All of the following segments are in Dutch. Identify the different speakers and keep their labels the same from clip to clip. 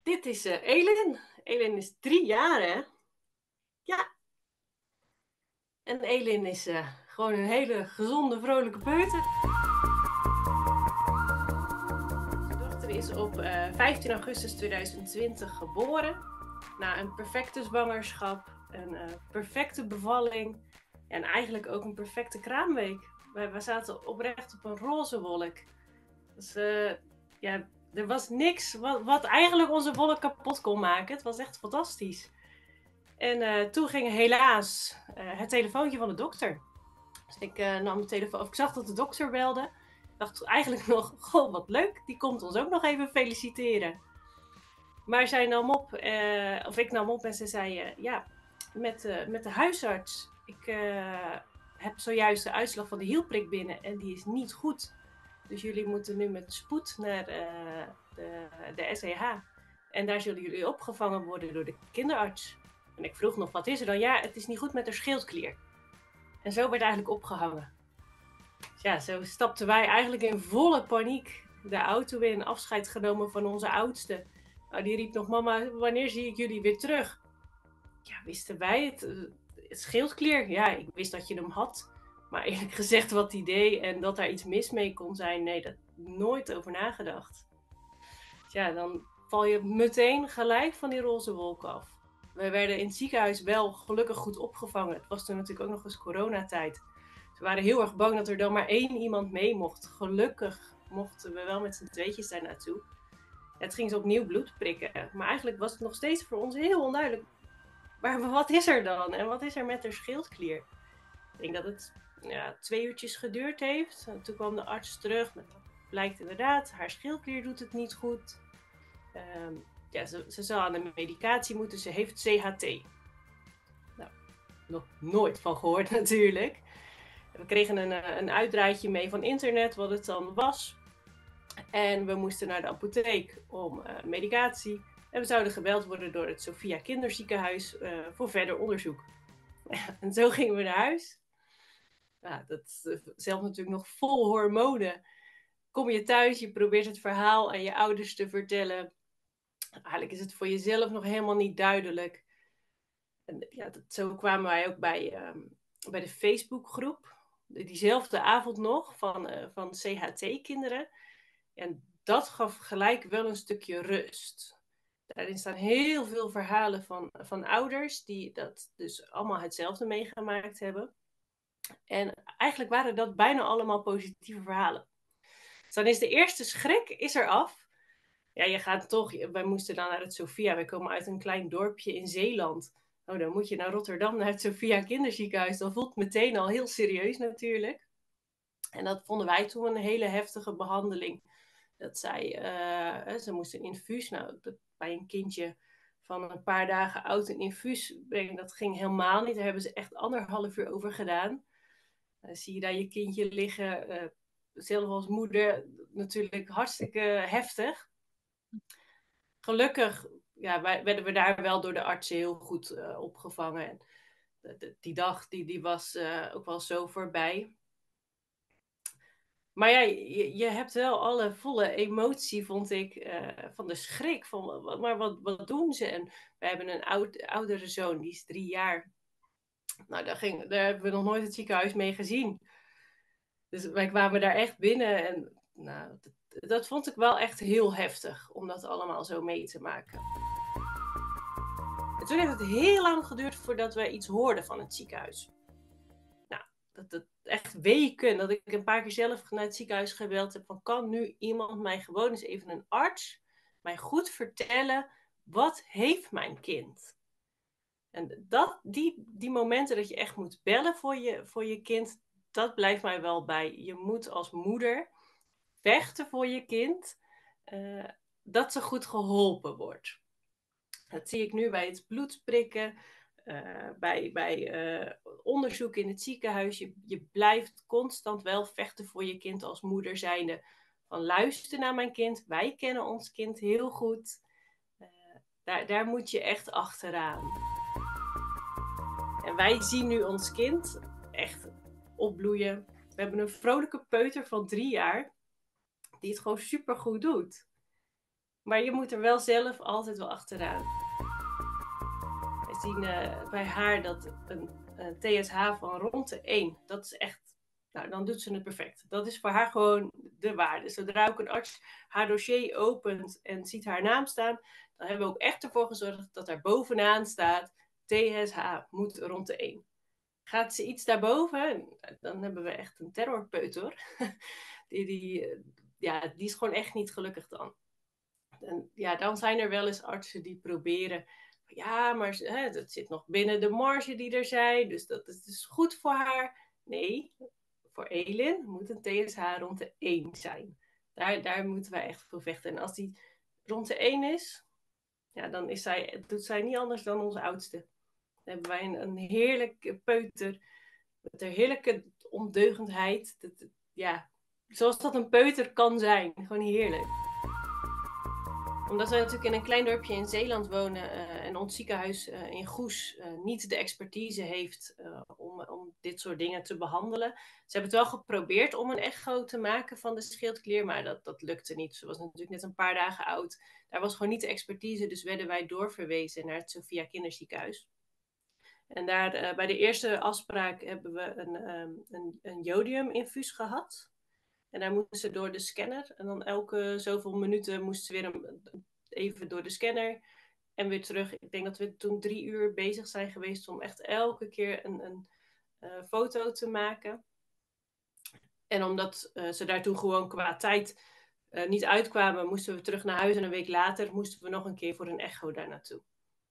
Speaker 1: Dit is Elin. Elin is 3 jaar, hè? Ja, en Elin is gewoon een hele gezonde, vrolijke peuter. Mijn dochter is op 15 augustus 2020 geboren. Na een perfecte zwangerschap, een perfecte bevalling en eigenlijk ook een perfecte kraamweek. We zaten oprecht op een roze wolk. Dus ja, er was niks wat eigenlijk onze wolk kapot kon maken. Het was echt fantastisch. En toen ging helaas het telefoontje van de dokter. Dus ik nam de telefoon, of ik zag dat de dokter belde. Ik dacht eigenlijk nog, goh, wat leuk, die komt ons ook nog even feliciteren. Maar zij nam op, of ik nam op en ze zei, ja, met de huisarts. Ik heb zojuist de uitslag van de hielprik binnen en die is niet goed. Dus jullie moeten nu met spoed naar de SEH. En daar zullen jullie opgevangen worden door de kinderarts. En ik vroeg nog, wat is er dan? Ja, het is niet goed met haar schildklier. En zo werd eigenlijk opgehangen. Dus ja, zo stapten wij eigenlijk in volle paniek de auto in, afscheid genomen van onze oudste. Nou, die riep nog, mama, wanneer zie ik jullie weer terug? Ja, wisten wij het schildklier? Ja, ik wist dat je hem had. Maar eerlijk gezegd wat die deed en dat daar iets mis mee kon zijn, nee, daar nooit over nagedacht. Dus ja, dan val je meteen gelijk van die roze wolk af. We werden in het ziekenhuis wel gelukkig goed opgevangen. Het was toen natuurlijk ook nog eens coronatijd. We waren heel erg bang dat er dan maar 1 iemand mee mocht. Gelukkig mochten we wel met z'n tweetjes daar naartoe. Het ging ze opnieuw bloed prikken. Maar eigenlijk was het nog steeds voor ons heel onduidelijk. Maar wat is er dan? En wat is er met haar schildklier? Ik denk dat het 2 uurtjes geduurd heeft. En toen kwam de arts terug. Met, blijkt inderdaad, haar schildklier doet het niet goed. Ja, ze zal aan de medicatie moeten. Ze heeft CHT. Nou, nog nooit van gehoord natuurlijk. We kregen een uitdraaitje mee van internet wat het dan was. En we moesten naar de apotheek om medicatie. En we zouden gebeld worden door het Sophia Kinderziekenhuis voor verder onderzoek. En zo gingen we naar huis. Ja, dat zelf natuurlijk nog vol hormonen. Kom je thuis, je probeert het verhaal aan je ouders te vertellen. Eigenlijk is het voor jezelf nog helemaal niet duidelijk. En ja, zo kwamen wij ook bij de Facebookgroep. Diezelfde avond nog van CHT-kinderen. En dat gaf gelijk wel een stukje rust. Daarin staan heel veel verhalen van ouders die dat dus allemaal hetzelfde meegemaakt hebben. En eigenlijk waren dat bijna allemaal positieve verhalen. Dus dan is de eerste schrik is er af. Ja, je gaat toch, wij moesten dan naar het Sophia. Wij komen uit een klein dorpje in Zeeland. Oh, dan moet je naar Rotterdam, naar het Sophia Kinderziekenhuis. Dat voelt meteen al heel serieus natuurlijk. En dat vonden wij toen een hele heftige behandeling. Dat zij, ze moesten een infuus, nou, bij een kindje van een paar dagen oud een infuus brengen, dat ging helemaal niet. Daar hebben ze echt 1,5 uur over gedaan. Zie je daar je kindje liggen, zelf als moeder natuurlijk hartstikke heftig. Gelukkig werden we daar wel door de artsen heel goed opgevangen. En die dag die was ook wel zo voorbij. Maar ja, je hebt wel alle volle emotie, vond ik, van de schrik. Maar wat doen ze? En we hebben een oudere zoon, die is 3 jaar. Nou, daar hebben we nog nooit het ziekenhuis mee gezien. Dus wij kwamen daar echt binnen en nou, dat vond ik wel echt heel heftig om dat allemaal zo mee te maken. En toen heeft het heel lang geduurd voordat we iets hoorden van het ziekenhuis. Nou, dat echt weken dat ik een paar keer zelf naar het ziekenhuis gebeld heb van kan nu iemand mij gewoon eens even een arts mij goed vertellen wat heeft mijn kind? En die momenten dat je echt moet bellen voor je kind, dat blijft mij wel bij. Je moet als moeder vechten voor je kind, dat ze goed geholpen wordt. Dat zie ik nu bij het bloedprikken, bij onderzoek in het ziekenhuis. Je blijft constant wel vechten voor je kind als moeder zijnde. Van luister naar mijn kind, wij kennen ons kind heel goed. Daar moet je echt achteraan. En wij zien nu ons kind echt opbloeien. We hebben een vrolijke peuter van 3 jaar die het gewoon supergoed doet. Maar je moet er wel zelf altijd wel achteraan. Wij zien bij haar dat een TSH van rond de 1, dat is echt, nou dan doet ze het perfect. Dat is voor haar gewoon de waarde. Zodra ook een arts haar dossier opent en ziet haar naam staan, dan hebben we ook echt ervoor gezorgd dat er bovenaan staat, TSH moet rond de 1. Gaat ze iets daarboven, dan hebben we echt een terrorpeuter. die is gewoon echt niet gelukkig dan. En ja, dan zijn er wel eens artsen die proberen, ja, maar dat zit nog binnen de marge die er zijn, dus dat is dus goed voor haar. Nee, voor Elin moet een TSH rond de 1 zijn. Daar moeten wij echt voor vechten. En als die rond de 1 is, ja, dan doet zij niet anders dan onze oudste. Dan hebben wij een heerlijke peuter met een heerlijke ondeugendheid. Ja, zoals dat een peuter kan zijn. Gewoon heerlijk. Omdat wij natuurlijk in een klein dorpje in Zeeland wonen en ons ziekenhuis in Goes niet de expertise heeft om dit soort dingen te behandelen. Ze hebben het wel geprobeerd om een echo te maken van de schildklier, maar dat lukte niet. Ze was natuurlijk net een paar dagen oud. Daar was gewoon niet de expertise, dus werden wij doorverwezen naar het Sophia Kinderziekenhuis. En daar bij de eerste afspraak hebben we een jodiuminfuus gehad. En daar moesten ze door de scanner. En dan elke zoveel minuten moesten ze weer even door de scanner. En weer terug. Ik denk dat we toen 3 uur bezig zijn geweest om echt elke keer een foto te maken. En omdat ze daar toen gewoon qua tijd niet uitkwamen, moesten we terug naar huis. En een week later moesten we nog een keer voor een echo daar naartoe.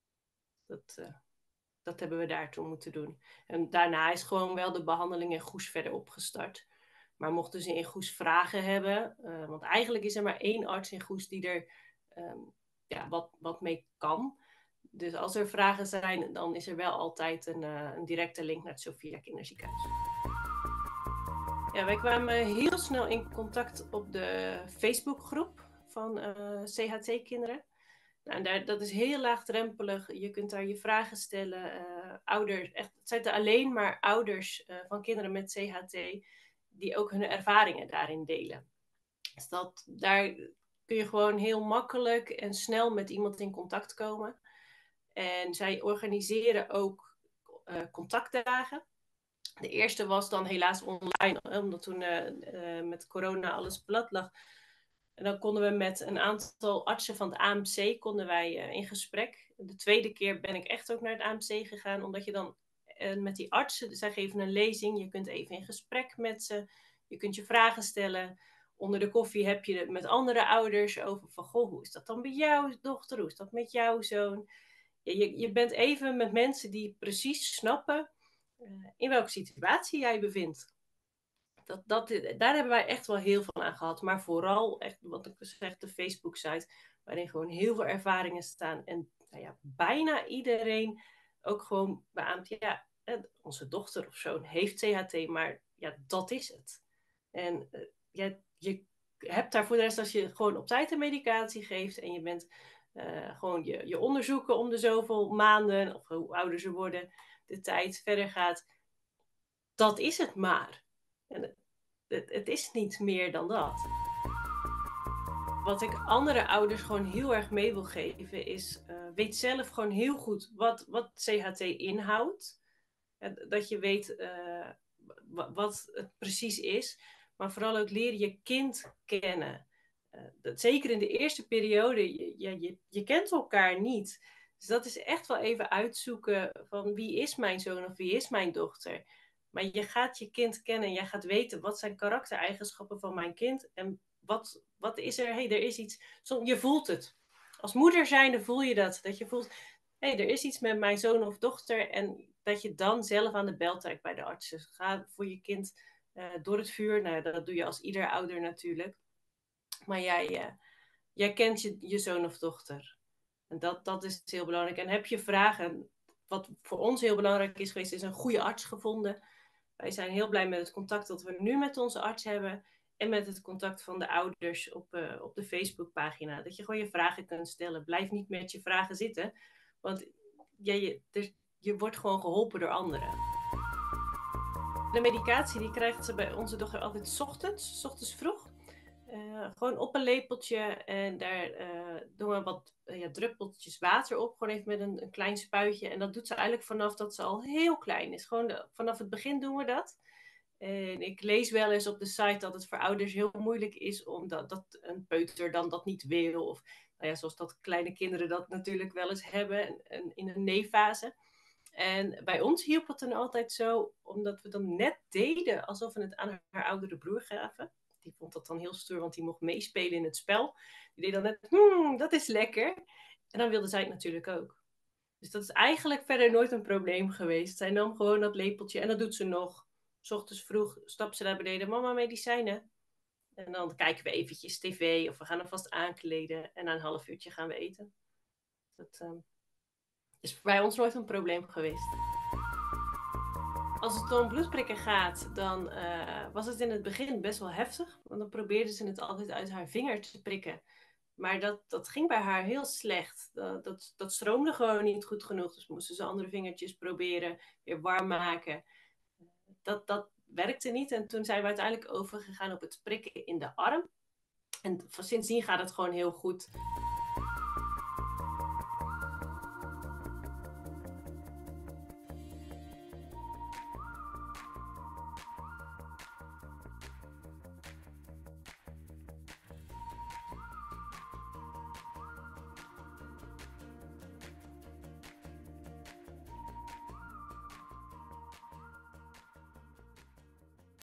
Speaker 1: Dat hebben we daar toen moeten doen. En daarna is gewoon wel de behandeling in Goes verder opgestart. Maar mochten ze in Goes vragen hebben, want eigenlijk is er maar 1 arts in Goes die er wat mee kan. Dus als er vragen zijn, dan is er wel altijd een directe link naar het Sophia Kinderziekenhuis. Ja, wij kwamen heel snel in contact op de Facebookgroep van CHT-kinderen. Nou, dat is heel laagdrempelig. Je kunt daar je vragen stellen. Ouders, echt, het zijn er alleen maar ouders van kinderen met CHT die ook hun ervaringen daarin delen. Dus daar kun je gewoon heel makkelijk en snel met iemand in contact komen. En zij organiseren ook contactdagen. De eerste was dan helaas online, omdat toen met corona alles plat lag. En dan konden we met een aantal artsen van het AMC konden wij in gesprek. De tweede keer ben ik echt ook naar het AMC gegaan, omdat je dan met die artsen, zij geven een lezing, je kunt even in gesprek met ze, je kunt je vragen stellen. Onder de koffie heb je het met andere ouders over van, goh, hoe is dat dan bij jouw dochter, hoe is dat met jouw zoon? Je bent even met mensen die precies snappen in welke situatie jij bevindt. Daar hebben wij echt wel heel veel aan gehad. Maar vooral, echt, wat ik zeg, de Facebook-site, waarin gewoon heel veel ervaringen staan. En bijna iedereen ook gewoon beaamt, onze dochter of zoon heeft CHT, maar ja, dat is het. En je hebt daar voor de rest, als je gewoon op tijd de medicatie geeft en je bent gewoon je onderzoeken om de zoveel maanden, of hoe ouder ze worden, de tijd verder gaat, dat is het maar. En het is niet meer dan dat. Wat ik andere ouders gewoon heel erg mee wil geven is, weet zelf gewoon heel goed wat CHT inhoudt. Dat je weet wat het precies is. Maar vooral ook leren je kind kennen. Zeker in de eerste periode, je kent elkaar niet. Dus dat is echt wel even uitzoeken van wie is mijn zoon of wie is mijn dochter. Maar je gaat je kind kennen en jij gaat weten wat zijn karaktereigenschappen van mijn kind. En wat is er? Er is iets. Je voelt het. Als moeder zijnde voel je dat. Dat je voelt, er is iets met mijn zoon of dochter. En dat je dan zelf aan de bel trekt bij de artsen. Ga voor je kind door het vuur. Nou, dat doe je als ieder ouder natuurlijk. Maar jij kent je zoon of dochter. En dat is heel belangrijk. En heb je vragen? Wat voor ons heel belangrijk is geweest, is een goede arts gevonden. Wij zijn heel blij met het contact dat we nu met onze arts hebben. En met het contact van de ouders op de Facebookpagina. Dat je gewoon je vragen kunt stellen. Blijf niet met je vragen zitten. Want je wordt gewoon geholpen door anderen. De medicatie die krijgt ze bij onze dochter altijd 's ochtends vroeg. Gewoon op een lepeltje en daar doen we wat druppeltjes water op. Gewoon even met een klein spuitje. En dat doet ze eigenlijk vanaf dat ze al heel klein is. Gewoon vanaf het begin doen we dat. En ik lees wel eens op de site dat het voor ouders heel moeilijk is omdat dat een peuter dan dat niet wil. Of nou ja, zoals dat kleine kinderen dat natuurlijk wel eens hebben in een neeffase. En bij ons hielp het dan altijd zo, omdat we dan net deden alsof we het aan haar oudere broer gaven. Die vond dat dan heel stoer, want die mocht meespelen in het spel. Die deed dan net, dat is lekker. En dan wilde zij het natuurlijk ook. Dus dat is eigenlijk verder nooit een probleem geweest. Zij nam gewoon dat lepeltje en dat doet ze nog. 's Ochtends vroeg stapt ze naar beneden, mama, medicijnen. En dan kijken we eventjes tv of we gaan alvast aankleden. En na een half uurtje gaan we eten. Dat is bij ons nooit een probleem geweest. Als het om bloedprikken gaat, dan was het in het begin best wel heftig. Want dan probeerden ze het altijd uit haar vinger te prikken. Maar dat ging bij haar heel slecht. Dat stroomde gewoon niet goed genoeg. Dus moesten ze andere vingertjes proberen, weer warm maken. Dat werkte niet. En toen zijn we uiteindelijk overgegaan op het prikken in de arm. En sindsdien gaat het gewoon heel goed.